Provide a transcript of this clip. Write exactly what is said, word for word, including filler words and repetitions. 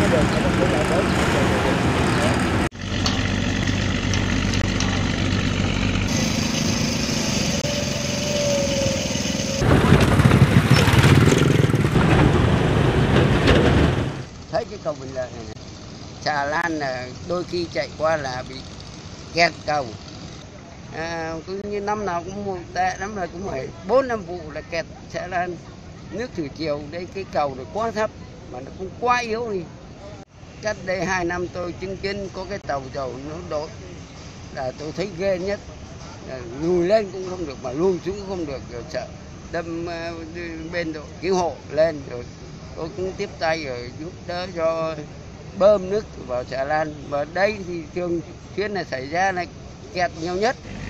đường nó không phải là tốt. Thấy cái cầu Bình Lợi này, xà lan là đôi khi chạy qua là bị kẹt cầu. À, cứ như năm nào cũng một tệ lắm là cũng phải bốn năm vụ là kẹt xà lan. Nước thủy triều đây cái cầu này quá thấp mà nó cũng quá yếu đi. Cách đây hai năm tôi chứng kiến có cái tàu dầu nó đổ là tôi thấy ghê nhất. Lùi lên cũng không được mà lùi xuống cũng không được, rồi sợ đâm uh, bên đội cứu hộ lên, rồi tôi cũng tiếp tay rồi giúp đỡ cho bơm nước vào xà lan. Và đây thì thường xuyên là xảy ra là kẹt nhiều nhất.